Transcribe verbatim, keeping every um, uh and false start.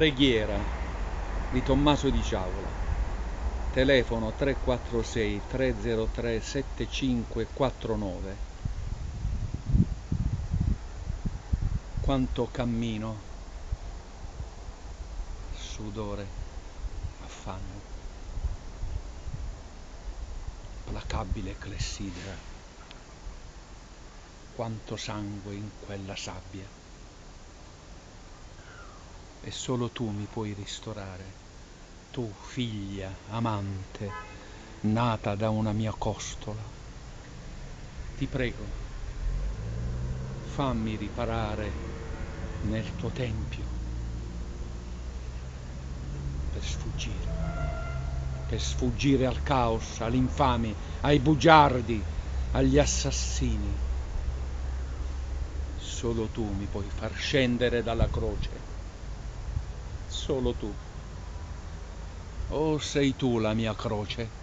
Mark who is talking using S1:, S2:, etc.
S1: Preghiera di Tommaso di Ciaula. Telefono tre quattro sei tre zero tre sette cinque quattro nove. Quanto cammino, sudore, affanno, placabile clessidra, quanto sangue in quella sabbia. E solo tu mi puoi ristorare, tu figlia, amante, nata da una mia costola. Ti prego, fammi riparare nel tuo tempio per sfuggire, per sfuggire al caos, all'infame, ai bugiardi, agli assassini. Solo tu mi puoi far scendere dalla croce. Solo tu. Oh, sei tu la mia croce.